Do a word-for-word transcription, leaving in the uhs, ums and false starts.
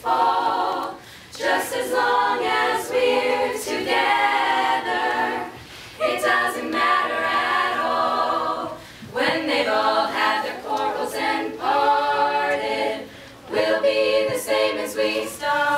fall. Just as long as we're together, it doesn't matter at all. When they've all had their quarrels and parted, we'll be the same as we started.